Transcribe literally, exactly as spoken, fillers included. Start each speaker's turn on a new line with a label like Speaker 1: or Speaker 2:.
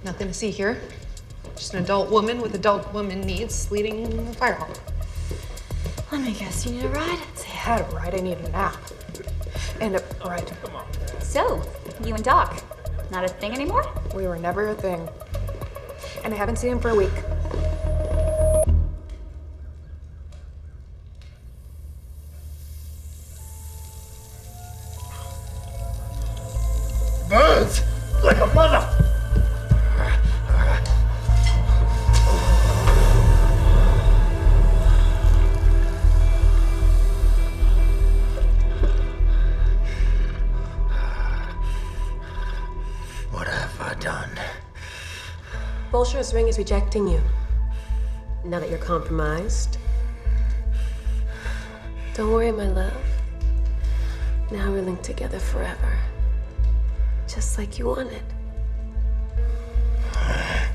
Speaker 1: Nothing to see here. Just an adult woman with adult woman needs leading a fire hall.
Speaker 2: Let me guess, you need a ride?
Speaker 1: I had a ride, I need a nap. And a ride.
Speaker 2: So, you and Doc, not a thing anymore?
Speaker 1: We were never a thing. And I haven't seen him for a week.
Speaker 3: Birds! Like a mother! What have I done?
Speaker 4: Bolshar's ring is rejecting you. Now that you're compromised. Don't worry, my love. Now we're linked together forever. Just like you wanted.